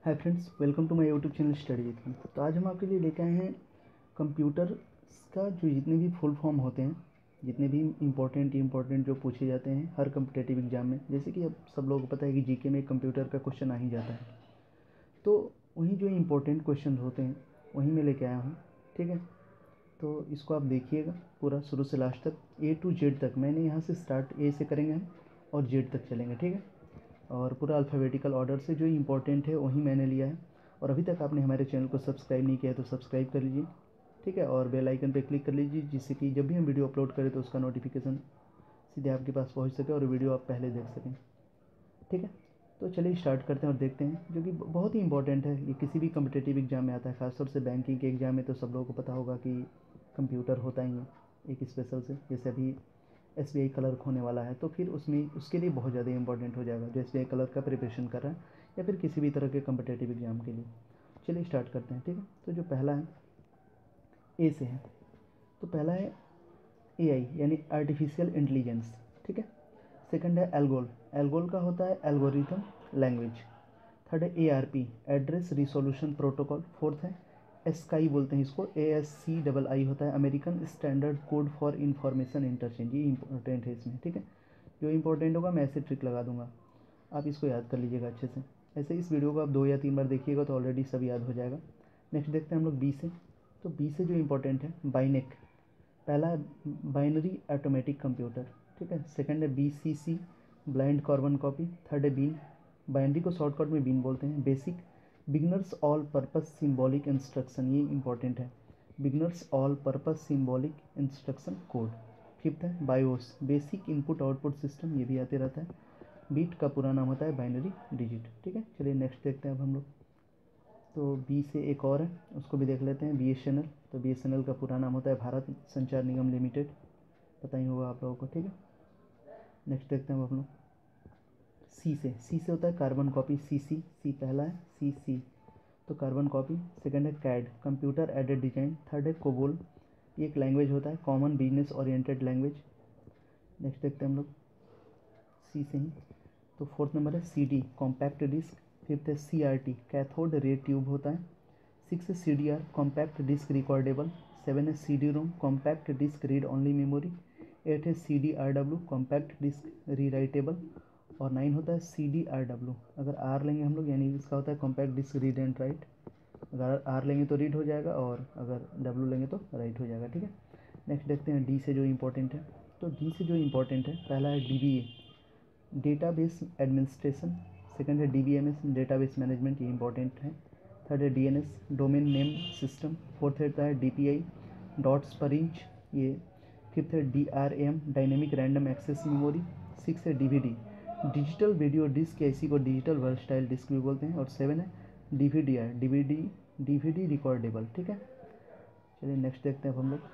Hi friends, welcome to my YouTube channel study with me. तो आज हम आपके लिए लेके आए हैं कंप्यूटर का जो जितने भी फुल फॉर्म होते हैं, जितने भी इम्पोर्टेंट जो पूछे जाते हैं हर कम्पिटेटिव एग्जाम में। जैसे कि अब सब लोगों को पता है कि जीके में कंप्यूटर का क्वेश्चन आ ही जाता है, तो वहीं जो इम्पोर्टेंट क्वेश्चन होते हैं वहीं मैं लेके आया हूँ। ठीक है, तो इसको आप देखिएगा पूरा शुरू से लास्ट तक, ए टू जेड तक। मैंने यहाँ से स्टार्ट ए से करेंगे हम और जेड तक चलेंगे। ठीक है, और पूरा अल्फ़ाबेटिकल ऑर्डर से जो इम्पोर्टेंट है वही मैंने लिया है। और अभी तक आपने हमारे चैनल को सब्सक्राइब नहीं किया है तो सब्सक्राइब कर लीजिए। ठीक है, और बेल आइकन पे क्लिक कर लीजिए, जिससे कि जब भी हम वीडियो अपलोड करें तो उसका नोटिफिकेशन सीधे आपके पास पहुंच सके और वीडियो आप पहले देख सकें। ठीक है, तो चलिए स्टार्ट करते हैं और देखते हैं, जो कि बहुत ही इंपॉर्टेंट है। ये किसी भी कम्पिटेटिव एग्जाम में आता है, खासतौर से बैंकिंग के एग्जाम में तो सब लोगों को पता होगा कि कंप्यूटर होता ही है एक स्पेशल से। जैसे अभी SBI क्लर्क होने वाला है तो फिर उसमें उसके लिए बहुत ज़्यादा इंपॉर्टेंट हो जाएगा, जो SBI क्लर्क का प्रिपरेशन कर रहा है या फिर किसी भी तरह के कम्पिटेटिव एग्जाम के लिए। चलिए स्टार्ट करते हैं। ठीक है, तो जो पहला है ए से है, तो पहला है AI यानी आर्टिफिशियल इंटेलिजेंस। ठीक है, सेकंड है एल्गोल। एल्गोल का होता है एल्गोरिथम लैंग्वेज। थर्ड है ARP address resolution protocol. Fourth है एस्काई, बोलते हैं इसको, ASCII होता है, American standard code for information interchange. ये इंपॉर्टेंट है इसमें। ठीक है, जो इंपॉर्टेंट होगा मैं ऐसे ट्रिक लगा दूंगा, आप इसको याद कर लीजिएगा अच्छे से। ऐसे इस वीडियो को आप 2 या 3 बार देखिएगा तो ऑलरेडी सब याद हो जाएगा। नेक्स्ट देखते हैं हम लोग बी से। तो बी से जो इंपॉर्टेंट है बाइनेक। पहला है बाइनरी ऑटोमेटिक कंप्यूटर। ठीक है, सेकंड है BCC blind carbon copy. Third है बीन, बाइनरी को शॉर्टकट में बीन बोलते हैं। Basic beginners all purpose symbolic instruction, ये इंपॉर्टेंट है, beginners all purpose symbolic instruction code. Fifth है BIOS basic input output system, ये भी आते रहता है। बीट का पूरा नाम होता है बाइनरी डिजिट। ठीक है, चलिए नेक्स्ट देखते हैं अब हम लोग। तो बी से एक और है, उसको भी देख लेते हैं, BSNL। तो BSNL का पूरा नाम होता है भारत संचार निगम लिमिटेड, पता ही होगा आप लोगों को। ठीक है, नेक्स्ट देखते हैं अब हम लोग सी से होता है कार्बन कॉपी। सी पहला है सी। तो कार्बन कॉपी। सेकंड है CAD computer aided design. Third है कोबोल, ये एक लैंग्वेज होता है, common business oriented language. Next देखते हैं हम लोग सी से ही। तो फोर्थ नंबर है CD कॉम्पैक्ट डिस्क। फिफ्थ है CRT कैथोड रे ट्यूब होता है। सिक्स है CDR compact disc recordable. Seven है CD-ROM compact disc read only memory. Eight है CDRW कॉम्पैक्ट डिस्क रीराइटेबल। और 9 होता है CDRW। अगर R लेंगे हम लोग यानी इसका होता है compact disc read and write. अगर R लेंगे तो रीड हो जाएगा और अगर W लेंगे तो राइट हो जाएगा। ठीक है, नेक्स्ट देखते हैं D से जो इम्पोर्टेंट है। तो D से जो इम्पोर्टेंट है, पहला है DBA डेटाबेस एडमिनिस्ट्रेशन। सेकंड है DBMS डेटाबेस मैनेजमेंट, ये इंपॉर्टेंट है। थर्ड है DNS domain name system. Fourth है DPI डॉट्स पर इंच, ये। फिफ्थ है DRAM dynamic random access memory. Six है DVD डिजिटल वीडियो डिस्क, या इसी को डिजिटल वर्सटाइल डिस्क भी बोलते हैं। और सेवन है DVDR DVD रिकॉर्डेबल। ठीक है, चलिए नेक्स्ट देखते हैं अब हम लोग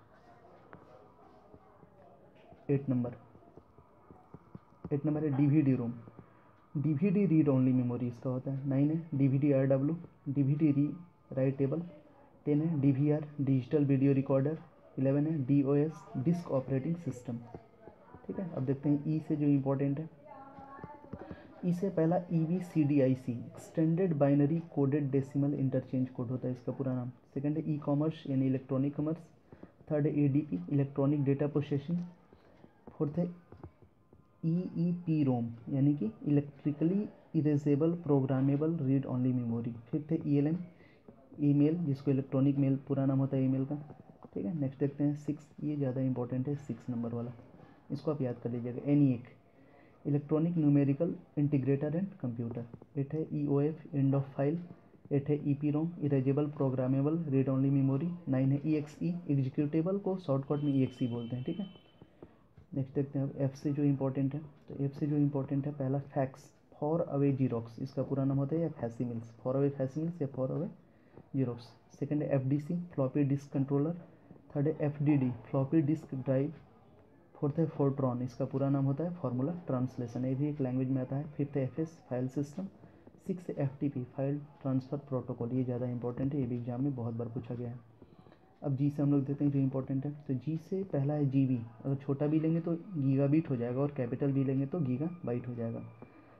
8 नंबर है DVD-ROM DVD read only memory इसका होता है। 9 है DVD-RW DVD री राइटेबल। 10 है DVR डिजिटल वीडियो रिकॉर्डर। 11 है DOS डिस्क ऑपरेटिंग सिस्टम। ठीक है, अब देखते हैं ई से जो इम्पोर्टेंट है। ई से पहला EBCDIC extended binary coded decimal interchange code होता है इसका पूरा नाम। सेकंड है E-कॉमर्स यानी इलेक्ट्रॉनिक कॉमर्स। थर्ड है ADP electronic data processing. Fourth है EEPROM यानी कि electrically erasable programmable read only memory. Fifth है ELM ईमेल, जिसको इलेक्ट्रॉनिक मेल पूरा नाम होता है ईमेल का। ठीक है, नेक्स्ट देखते हैं 6, ये ज़्यादा इंपॉर्टेंट है 6 नंबर वाला, इसको आप याद कर लीजिएगा। ENIAC electronic numerical integrator and computer. 8 है EOF एंड ऑफ फाइल। 8 है EPROM erasable programmable read only memory. 9 है EXE एग्जीक्यूटेबल को शॉर्टकट में EXE बोलते हैं। ठीक है, नेक्स्ट देखते हैं अब F से जो इम्पोर्टेंट है। तो F से जो इम्पोर्टेंट है, पहला फैक्स फॉर अवे जीरोक्स, इसका पूरा नाम होता है या फैसिमिल्स, फॉर अवे फैसिमिल्स या फॉर अवे जीरोक्स। सेकंड है FDC floppy disk controller. Third है FDD floppy disk drive. Fourth है फोर्ट्रॉन, इसका पूरा नाम होता है फार्मूला ट्रांसलेशन, ये भी एक लैंग्वेज में आता है। फिफ्थ है FS फाइल सिस्टम। सिक्स है FTP फाइल ट्रांसफ़र प्रोटोकॉल, ये ज़्यादा इंपॉर्टेंट है, ये भी एग्जाम में बहुत बार पूछा गया है। अब जी से हम लोग देते हैं जो इंपॉर्टेंट है। तो जी से पहला है GB, अगर छोटा भी लेंगे तो गीगा बीट हो जाएगा और कैपिटल भी लेंगे तो गीगा बाइट हो जाएगा।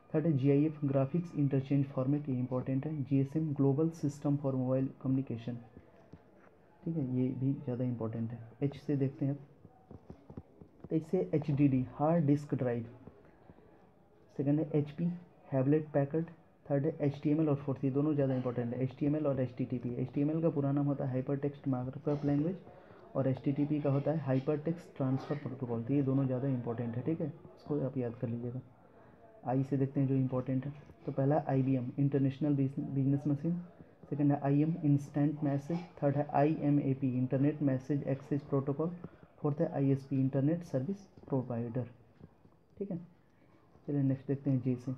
थर्ड है GIF ग्राफिक्स इंटरचेंज फॉर्मेट, ये इंपॉर्टेंट है। GSM global system for mobile communication, ठीक है, ये भी ज़्यादा इंपॉर्टेंट है। H से देखते हैं अब, तो इससे HDD hard disk drive, second है HP हैवलेट पैकर्ड, थर्ड है HTML और फोर्थ, ये दोनों ज़्यादा इंपॉर्टेंट है, HTML और HTTP। HTML का पूरा नाम होता है हाइपर टेक्स्ट मार्कअप लैंग्वेज और HTTP का होता है हाइपर टेक्स्ट ट्रांसफ़र प्रोटोकॉल। तो ये दोनों ज़्यादा इंपॉर्टेंट है, ठीक है, इसको आप याद कर लीजिएगा। आई से देखते हैं जो इंपॉर्टेंट है, तो पहला IBM international business machine, second है IM इंस्टेंट मैसेज, थर्ड है IMAP internet message access protocol, fourth है ISP इंटरनेट सर्विस प्रोवाइडर, ठीक है। चलिए नेक्स्ट देखते हैं जे से,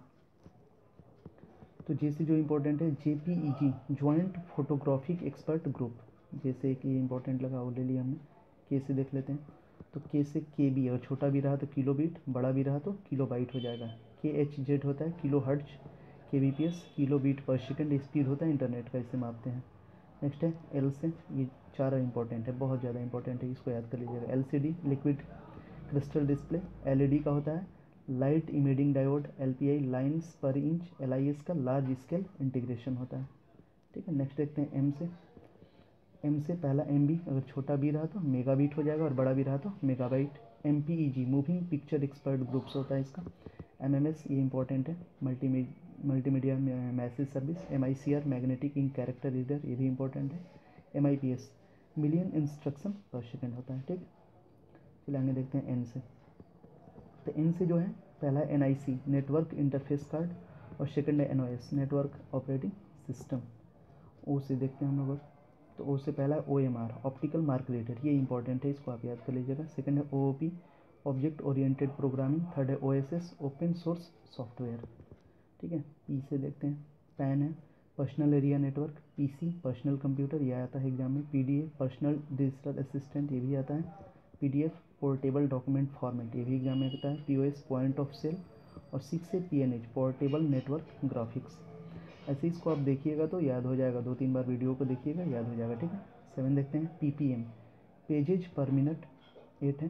तो जे से जो इम्पोर्टेंट है JPEG joint photographic expert group, जैसे कि इंपॉर्टेंट लगा वो ले लिया हमने। के से देख लेते हैं, तो के से KB, अगर छोटा भी रहा तो किलो बीट, बड़ा भी रहा तो किलो बाइट हो जाएगा। KHZ होता है kilo hertz, KBPS kilo bit per second speed होता है इंटरनेट का, इसे मापते हैं। नेक्स्ट है L से, ये चार इंपॉर्टेंट है, बहुत ज़्यादा इंपॉर्टेंट है, इसको याद कर लीजिएगा। LCD liquid crystal display, LED का होता है light emitting diode, LPI lines per inch, LIS का लार्ज स्केल इंटीग्रेशन होता है, ठीक है। नेक्स्ट देखते हैं M से, M से पहला MB, अगर छोटा भी रहा तो मेगाबीट हो जाएगा और बड़ा भी रहा तो megabyte. MPEG moving picture expert groups होता है इसका। MMS ये इंपॉर्टेंट है multimedia message service. MICR magnetic ink character reader, ये भी इंपॉर्टेंट है। MIPS million instruction per second होता है, ठीक। चलिए आगे देखते हैं N से, तो N से जो है पहला NIC नेटवर्क इंटरफेस कार्ड और सेकंड है NOS network operating system. O से देखते हैं हम लोग, तो O से पहला है OMR ऑप्टिकल मार्क रीडर, ये इंपॉर्टेंट है, इसको आप याद कर लीजिएगा। सेकंड है OOP object oriented programming, third है OSS ओपन सोर्स सॉफ्टवेयर, ठीक है। P से देखते हैं, PAN है personal area network, PC personal computer, ये आता है एग्जाम में। PDA पर्सनल डिजिटल असिस्टेंट, ये भी आता है। PDF पोर्टेबल डॉक्यूमेंट फॉर्मेट, ये भी एग्जाम में आता है। POS पॉइंट ऑफ सेल, और 6 से PNH पोर्टेबल नेटवर्क ग्राफिक्स। ऐसे इसको आप देखिएगा तो याद हो जाएगा, 2-3 बार वीडियो को देखिएगा, याद हो जाएगा, ठीक है। 7 देखते हैं PPM पेजेज पर मिनट। 8 है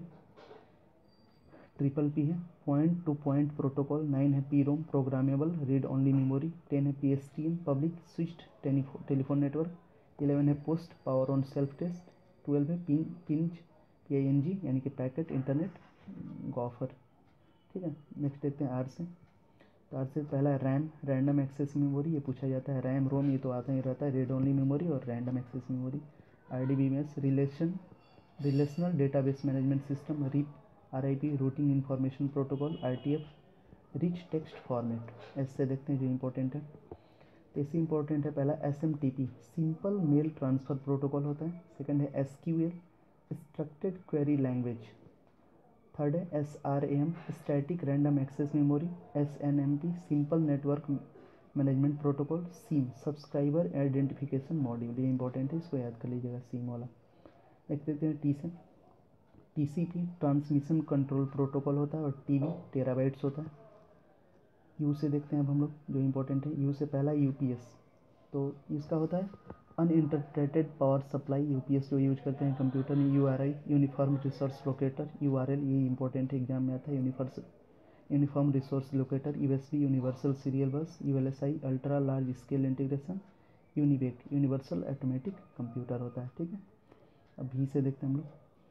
PPP है पॉइंट टू पॉइंट प्रोटोकॉल। 9 है PROM programmable read only memory. 10 है PSTN public switched telephone network. 11 है post power on self test. 12 है पिंच PING यानी कि पैकेट इंटरनेट गॉफर, ठीक है। नेक्स्ट देखते हैं R से, तो R से पहला रैम रैंडम एक्सेस मेमोरी, ये पूछा जाता है। रैम रोम ये तो आता ही रहता है, रीड ओनली मेमोरी और random access memory. RDBMS relational database management system. RIP routing information protocol. RTF rich text format. ऐसे देखते हैं जो इंपॉर्टेंट है, तो ऐसे इंपॉर्टेंट है पहला SMTP simple mail transfer protocol होता है। सेकंड है SQL structured query language. Third है SRAM static random access memory. SNMP simple network management protocol. SIM subscriber identification module, ये इंपॉर्टेंट है, इसको याद कर लीजिएगा SIM वाला। देख लेते हैं T से, TCP ट्रांसमिशन कंट्रोल प्रोटोकॉल होता है और TB टेराबाइट्स होता है। U से देखते हैं अब हम लोग जो इंपॉर्टेंट है, U से पहला UPS, तो इसका होता है अनइंटरप्रेटेड पावर सप्लाई। UPS जो यूज करते हैं कंप्यूटर में। URI uniform resource locator. URL ये इंपॉर्टेंट एग्जाम में आता है, uniform resource locator. USB universal serial bus. ULSI ultra large scale integration. UNIVAC universal automatic computer होता है, ठीक है। अब V से देखते हैं हम लोग,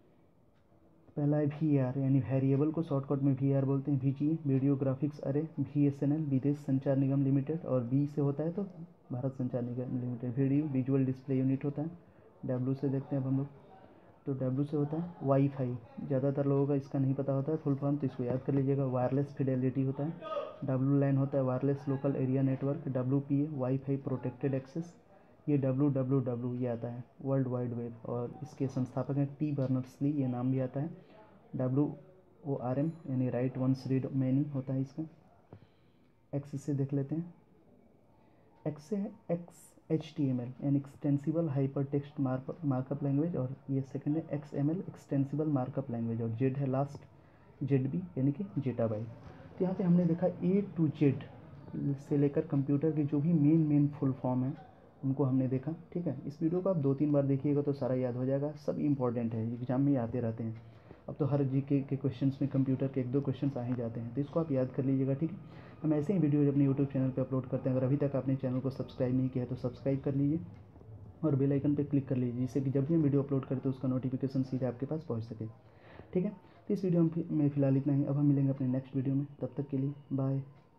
पहला है VAR यानी वेरिएबल को शॉर्टकट में VAR बोलते हैं। VGA video graphics array. VSNL विदेश संचार निगम लिमिटेड, और B से होता है तो Bharat Sanchar Nigam limited video visual display unit होता है। W से देखते हैं अब हम लोग, तो W से होता है वाईफाई, ज़्यादातर लोगों का इसका नहीं पता होता है फुल फॉर्म, तो इसको याद कर लीजिएगा। वायरलेस फिडेलिटी होता है। W LAN होता है wireless local area network. WPA WiFi protected access. ये WWW ये आता है वर्ल्ड वाइड वेब, और इसके संस्थापक हैं T बर्नर्स-ली, ये नाम भी आता है। WORM यानी राइट वंस रीड मैनी होता है इसका। X से देख लेते हैं, X से है XHTML यानी extensible hyper text markup language, और ये सेकंड है XML एक्सटेंसिबल मार्कअप लैंग्वेज, और Z है लास्ट ZB यानी कि जेटाबाइट। तो यहाँ पे हमने देखा A to Z से लेकर कंप्यूटर के जो भी मेन फुल फॉर्म है उनको हमने देखा, ठीक है। इस वीडियो को आप 2-3 बार देखिएगा तो सारा याद हो जाएगा, सब इंपॉर्टेंट है, एग्जाम में आते रहते हैं। अब तो हर GK के क्वेश्चंस में कंप्यूटर के 1-2 क्वेश्चंस आ ही जाते हैं, तो इसको आप याद कर लीजिएगा, ठीक है। हम ऐसे ही वीडियो अपने यूट्यूब चैनल पर अपलोड करते हैं। अगर अभी तक आपने चैनल को सब्सक्राइब नहीं किया है तो सब्सक्राइब कर लीजिए और बेल आइकन पर क्लिक कर लीजिए, जिससे कि जब भी हम वीडियो अपलोड करें तो उसका नोटिफिकेशन सीधे आपके पास पहुँच सके। ठीक है, तो इस वीडियो में फ़िलहाल इतना ही। अब हम मिलेंगे अपने नेक्स्ट वीडियो में, तब तक के लिए बाय।